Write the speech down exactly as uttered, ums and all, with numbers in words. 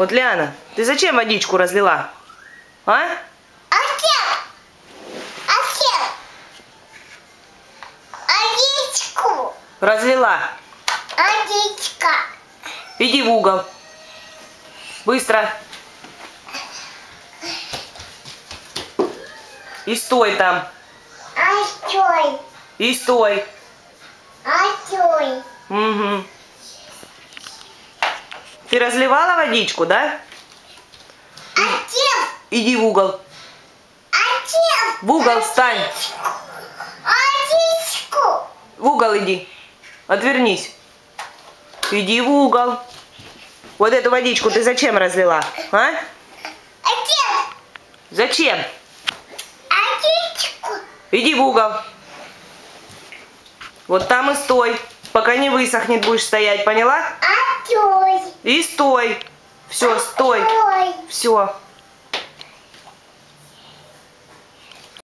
Вот, Лиана, ты зачем водичку разлила? А? Водичку. Разлила. Водичка. Иди в угол. Быстро. И стой там. А стой. И стой. А стой. Угу. Ты разливала водичку, да? А чем? Иди в угол. А чем? В угол встань. Водичку. В угол иди. Отвернись. Иди в угол. Вот эту водичку ты зачем разлила? А? А чем? Зачем? Водичку. Иди в угол. Вот там и стой. Пока не высохнет, будешь стоять, поняла? А стой. И стой. Все, стой. Стой. Все.